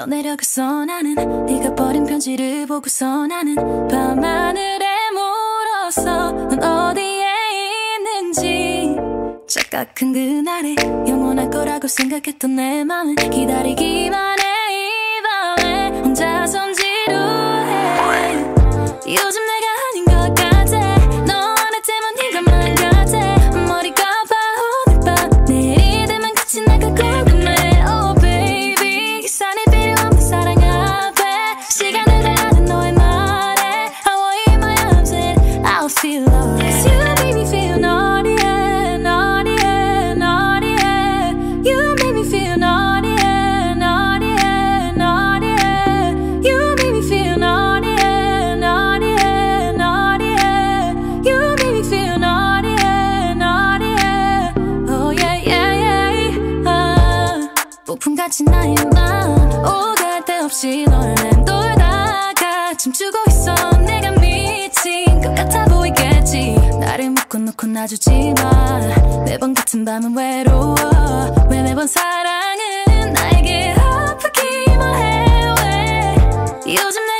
써내려갔어 나는 네가 버린 편지를 보고서 나는 밤하늘에 물었어 넌 어디에 있는지 착각한 그날에 영원할 거라고 생각했던 내 맘은 기다리기만 해 이 밤에 혼자서 지루해 요즘 내가 아닌 것 같아 너 하나 때문인가만 같아 머리가 아파 오늘 밤 내일이 되면 같이 나가 궁금해 Oh baby 기산이 필요 없는 사랑 앞에 시간을 달라는 너의 말에 How are you my arms and I'll feel alright Cause you make me feel naughty yeah, naughty yeah, naughty yeah. You make me feel naughty yeah, naughty yeah, naughty yeah. You make me feel naughty yeah, naughty yeah, naughty yeah. You make me feel naughty yeah, naughty yeah. Oh yeah yeah yeah 폭풍같이 나의 맘 오갈 데 없이 널 맴돌다가 춤추고 있어 내가 미친 것 같아 보이겠지 나를 묶어놓고 놔주지마 매번 같은 밤은 외로워 왜 매번 사랑은 나에게 아프기만 해 왜 요즘